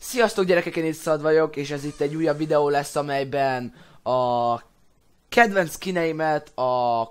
Sziasztok gyerekek, én itt Szad vagyok, és ez itt egy újabb videó lesz, amelyben a kedvenc skineimet a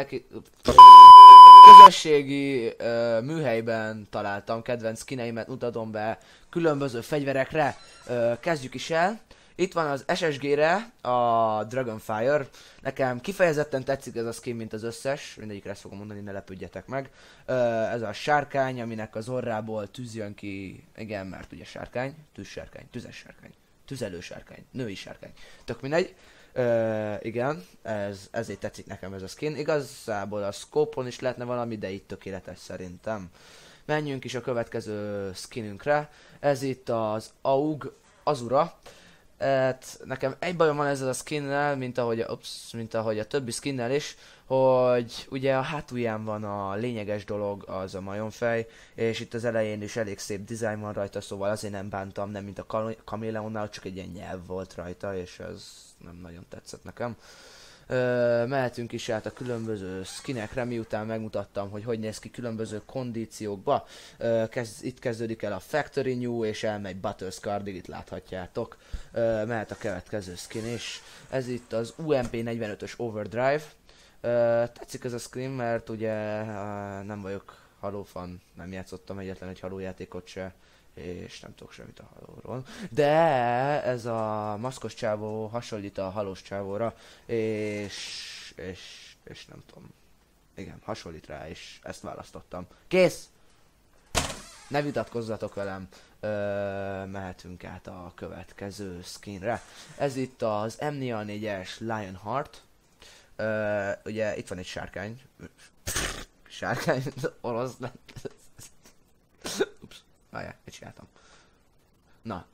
közösségi műhelyben találtam, kedvenc skineimet mutatom be különböző fegyverekre. Kezdjük is el. Itt van az SSG-re a Dragonfire. Nekem kifejezetten tetszik ez a skin, mint az összes. Mindegyikre ezt fogom mondani, ne lepődjetek meg. Ez a sárkány, aminek az orrából tűz jön ki. Igen, mert ugye sárkány, tűzsárkány, tüzes sárkány, tüzelő sárkány, női sárkány. Tök mindegy. Igen, ezért tetszik nekem ez a skin. Igazából a scope-on is lehetne valami, de itt tökéletes szerintem. Menjünk is a következő skinünkre. Ez itt az AUG Azura. Nekem egy bajom van ezzel a skinnel, mint ahogy a többi skinnel is, hogy ugye a hátulján van a lényeges dolog, az a majomfej, és itt az elején is elég szép dizájn van rajta, szóval azért nem bántam, nem mint a Kameleonnál, csak egy ilyen nyelv volt rajta, és ez nem nagyon tetszett nekem. Mehetünk is át a különböző skinekre, miután megmutattam, hogy néz ki különböző kondíciókba. Itt kezdődik el a Factory New, és elmegy Battlescardig, itt láthatjátok. Mehet a következő skin is. Ez itt az UMP45-ös Overdrive. Tetszik ez a skin, mert ugye nem vagyok Halo fan, nem játszottam egyetlen egy Halo játékot se, és nem tudok semmit a Halo-ról. De ez a maszkos csávó hasonlít a halós csávóra, és nem tudom. Igen, hasonlít rá, és ezt választottam. Kész! Ne vitatkozzatok velem. Mehetünk át a következő skinre. Ez itt az M4-es Lionheart. Ugye itt van egy sárkány. Sárkány, orosz nem. Ups. Várjál, mit csináltam? Na,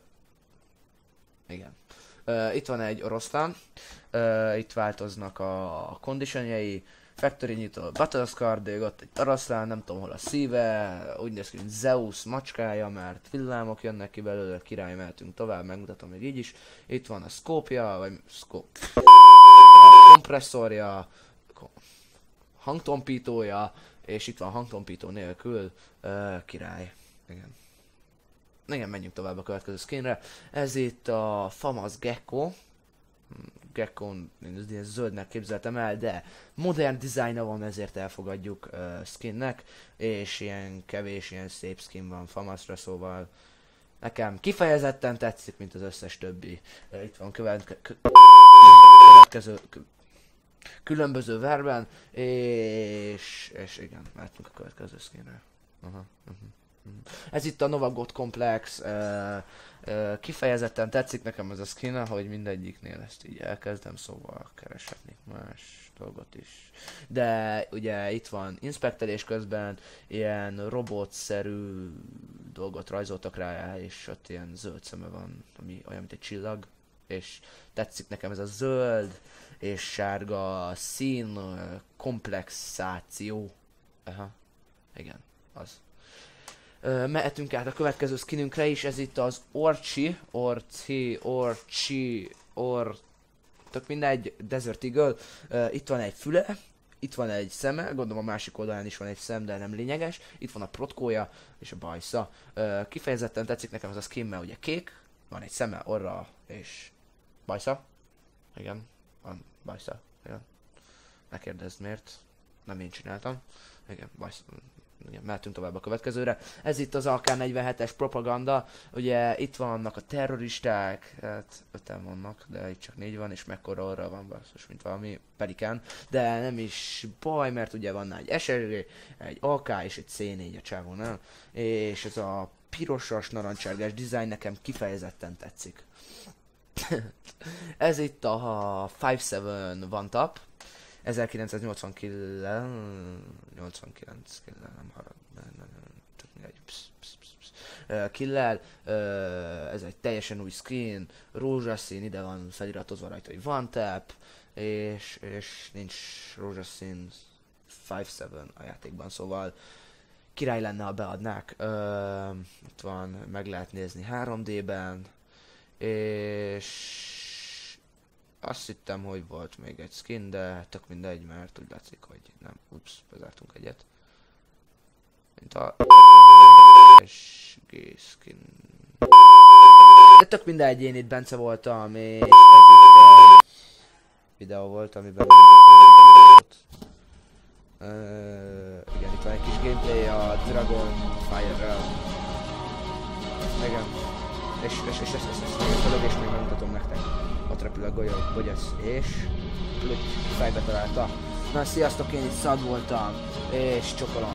igen. Itt van egy oroszlán. Itt változnak a conditionjai. Factory nyitó, Battlescardig, ott egy oroszlán, nem tudom hol a szíve. Úgy néz ki, mint Zeus macskája, mert villámok jönnek ki belőle, király, mehetünk tovább, megmutatom még így is. Itt van a scope-ja, vagy a kompresszorja, hangtompítója, és itt van hangtompító nélkül, király. Igen. Igen, menjünk tovább a következő skinre. Ez itt a FAMAS Gecko. Geckon ilyen zöldnek képzeltem el, de modern dizájna van, ezért elfogadjuk skinnek. És ilyen kevés, ilyen szép skin van FAMASra, szóval nekem kifejezetten tetszik, mint az összes többi. Itt van következő különböző verben, és igen, mehetünk a következő skinre. Ez itt a Nova God Complex, kifejezetten tetszik nekem ez a skin, ahogy mindegyiknél ezt így elkezdem, szóval kereshetnék más dolgot is. De ugye itt van inspektelés közben, ilyen robotszerű dolgot rajzoltak rá, és ott ilyen zöld szeme van, ami olyan, mint egy csillag, és tetszik nekem ez a zöld és sárga szín komplexáció. Aha, igen, az. Mehetünk át a következő skinünkre is, ez itt az tök mindegy, Desert Eagle. Itt van egy füle, itt van egy szeme, gondolom a másik oldalán is van egy szem, de nem lényeges. Itt van a protkója és a bajsza. Kifejezetten tetszik nekem ez a skin, mert ugye kék, van egy szeme, orra és bajsza. Igen, van bajsza. Igen. Ne kérdezd miért, nem én csináltam. Igen, bajsza. Igen, mehetünk tovább a következőre. Ez itt az AK-47-es propaganda. Ugye itt vannak a terroristák, hát 5-en vannak, de itt csak 4 van, és mekkora orra van basszus, mint valami pelikán. De nem is baj, mert ugye van egy SRG, egy AK és egy C4 a csávónál. És ez a pirosas, narancsárgás dizájn nekem kifejezetten tetszik. Ez itt a 5-7 One Tap. 1989 nem harag, killel, ez egy teljesen új skin, rózsaszín, ide van feliratozva rajta, hogy One Tap, és nincs rózsaszín 5-7 a játékban, szóval király lenne, ha beadnák. Itt van, meg lehet nézni 3D-ben, és azt hittem, hogy volt még egy skin, de tök mindegy, mert úgy látszik, hogy nem. Ups, bezártunk egyet. Mint a SG skin. tök mindegy, én itt Bence voltam, és ez itt videó volt, amiben igen, itt van egy kis gameplay a Dragonfire-rel. Igen. És ezt a lövést még megmutatom nektek. Ott repül a Gogyasz, és fejbe találta. Na, sziasztok, én itt Szad voltam, és csokolom.